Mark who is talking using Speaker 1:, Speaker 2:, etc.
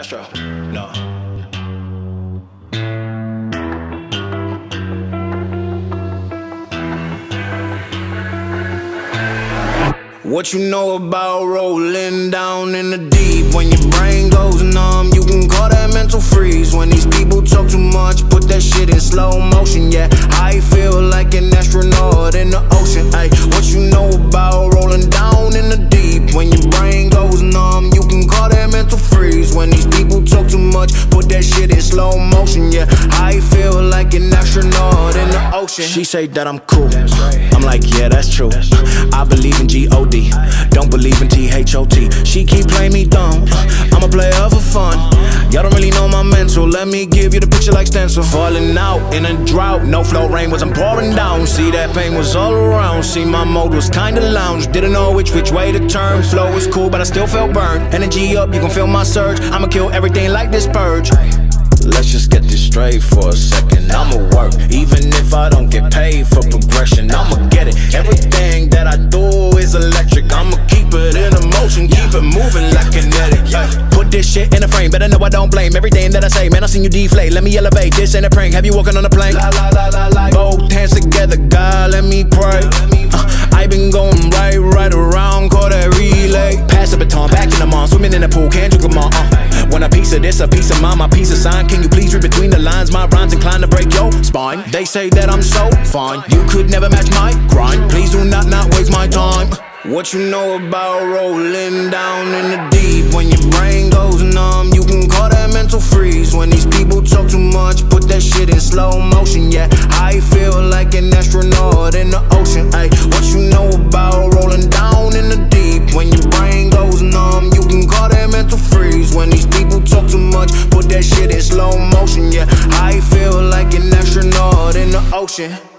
Speaker 1: That's true. No. What you know about rolling down in the deep? When your brain goes numb, you can call that mental freeze. When these people talk too much, put that shit in slow motion. Yeah, I feel like an astronaut in the ocean. Ay, what you know about rolling down in the deep? When your brain goes numb, you can call that mental freeze. When these people talk too much, put that shit in slow motion. Yeah, I feel like an astronaut in the ocean. She say that I'm cool, I'm like, yeah, that's true. I believe in G-O-D, don't believe in T-H-O-T. She keep playing me dumb, I'm a player for fun. Y'all don't really know my mental, let me give you the picture like stencil. Falling out in a drought, no flow, rain wasn't pouring down. See, that pain was all around, see, my mode was kinda lounge. Didn't know which way to turn, flow was cool but I still felt burned. Energy up, you can feel my surge, I'ma kill everything like this purge. Let's just get this straight for a second. I'ma work, even if I don't get paid for progression. I'ma get it, everything that I do is electric. I'ma keep it in motion, keep it moving like kinetic. Put this shit in a frame, better know I don't blame everything that I say. Man, I seen you deflate, let me elevate. This ain't a prank, have you walking on a plane? Both hands together, God, let me pray. I been going right around, call that relay. Pass the baton, back in the mall, swimming in the pool, can't drink them all. Want a piece of this, a piece of mine, my piece of sign. Can you please read between the lines? My rhymes inclined to break your spine. They say that I'm so fine, you could never match my grind. Please do not waste my time. What you know about rolling down in the deep? When your brain goes numb, you can call that mental freeze. When these people talk too much, put that shit in slow motion. Yeah, I feel like an astronaut in the ocean. Ay, what you know about rolling down in the deep? When your brain goes numb, you can call that mental freeze. When these people talk too much, put that shit in slow motion. Yeah, I feel like an astronaut in the ocean.